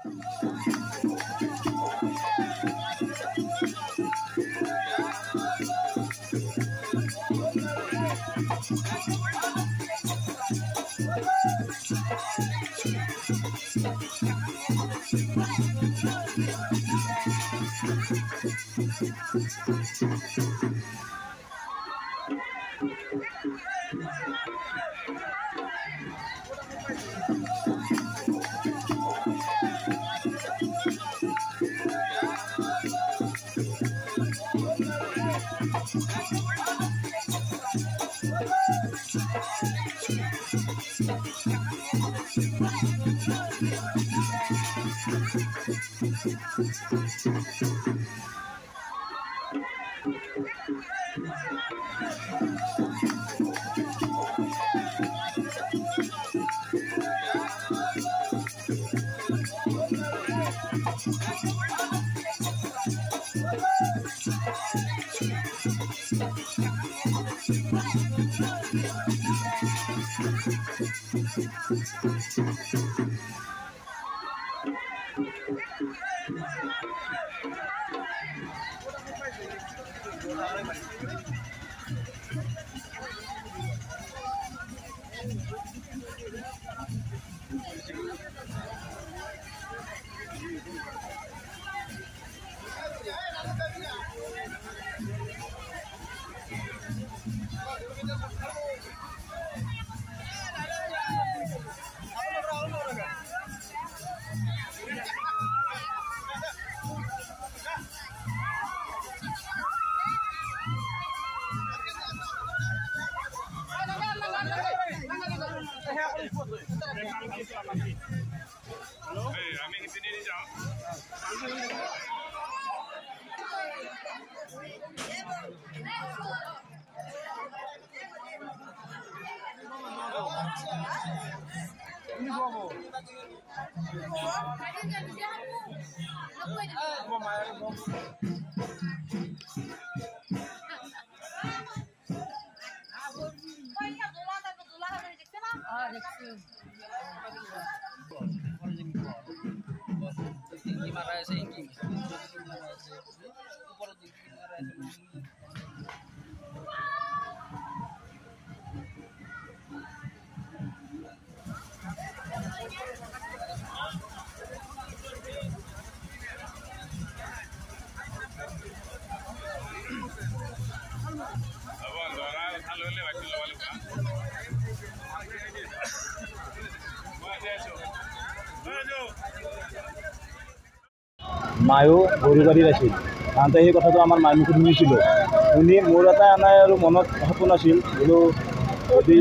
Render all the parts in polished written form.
মায়ো গৰু গাড়ীত আছিল তাতে সেই কথাটো আমাৰ মায়ে মুখত শুনিছিলোঁ শুনি মোৰ এটা নাই আৰু মনত সপোন আছিল বোলো যদি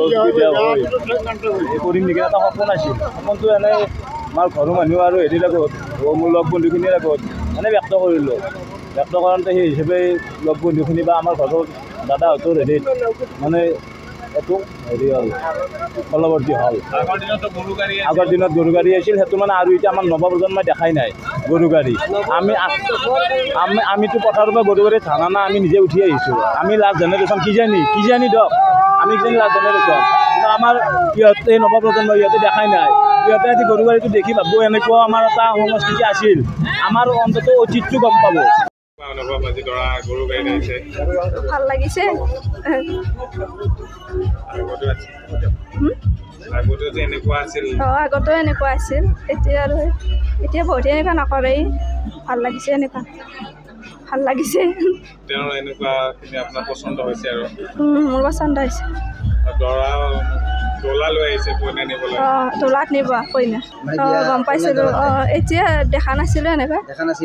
কৰিম নেকি এটা সপোন আছিল সপোনটো এনেই আমাৰ ঘৰৰ মানুহ আৰু হেৰিৰ আগত মোৰ লগ বন্ধুখিনিৰ আগত মানে ব্যক্ত কৰিলোঁ ব্যক্ত কৰোঁতে সেই হিচাপে লগ বন্ধুখিনি বা আমাৰ ঘৰৰ দাদাহঁতৰ হেৰিত মানে এইটো হেৰি হ'ল ফলৱৰ্তী হ'ল আগৰ দিনত গৰু গাড়ী আছিল সেইটো মানে আৰু এতিয়া আমাৰ নৱপ্ৰজন্মই দেখাই নাই গৰু গাড়ী আমিতো পথাৰৰ পৰা গৰু গাড়ীত ধানা না আমি নিজে উঠি আহিছোঁ আমি লাষ্ট জেনেৰেশ্যন কিজানি দক আমি কিজানি লাষ্ট জেনেৰেশ্যন কিন্তু আমাৰ ইহঁতে নৱপ্ৰজন্ম ইহঁতে দেখাই নাই ইহঁতে আজি গৰু গাড়ীটো দেখি ভাবো এনেকুৱা আমাৰ এটা সংস্কৃতি আছিল আমাৰ অন্তত ঐতিহ্য গম পাব ভাল লাগিছে আগতে এনেকুৱা আছিল এতিয়া আৰু এতিয়া বহুতে এনেকুৱা নকৰেই ভাল লাগিছে এনেকুৱা ভাল লাগিছে মোৰ পচন্দ হৈছে দোলাত নিব কইনা গম পাইছিলোঁ এতিয়া দেখা নাছিলোঁ এনেকুৱা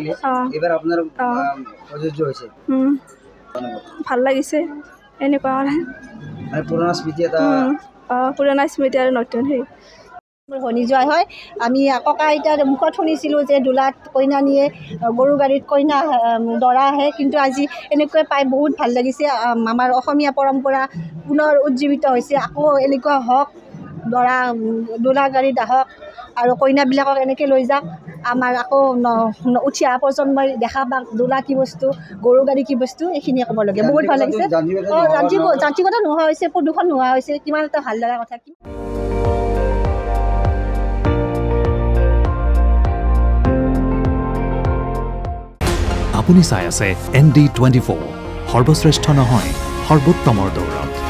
ভাল লাগিছে এনেকুৱা পুৰণা স্মৃতি আৰু নতুন সেই শনি যোৱা হয় আমি ককা আইতাৰ মুখত শুনিছিলোঁ যে দোলাত কইনা নিয়ে গৰু গাড়ীত কইনা দৰা আহে কিন্তু আজি এনেকৈ পাই বহুত ভাল লাগিছে আমাৰ অসমীয়া পৰম্পৰা পুনৰ উজ্জীৱিত হৈছে আকৌ এনেকুৱা হওক দোলা গাড়ীত আহক আৰু কইনাবিলাকক এনেকৈ লৈ যাওক আমাৰ আকৌ উঠি অহা প্ৰজন্মই দেখা পাওক দোলা কি বস্তু গৰু গাড়ী কি বস্তু এইখিনিয়ে ক'ব লাগে বহুত ভাল লাগিছে যান্ত্ৰিকতা নোহোৱা হৈছে প্ৰদূষণ নোহোৱা হৈছে কিমান এটা ভাল লগা কথা আপুনি চাই আছে ND24 সৰ্বশ্ৰেষ্ঠ নহয় সৰ্বোত্তমৰ দৌৰত।